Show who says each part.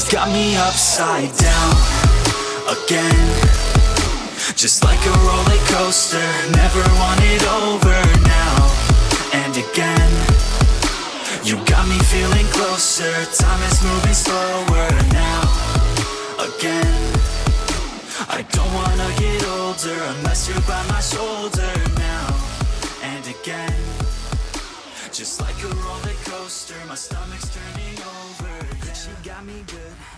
Speaker 1: got me upside down again, just like a roller coaster. Never want it over now and again. You got me feeling closer. Time is moving slower now again. I don't wanna get older unless you're by my shoulder now and again. Just like a roller coaster, my stomach's turning over, yeah. She got me good.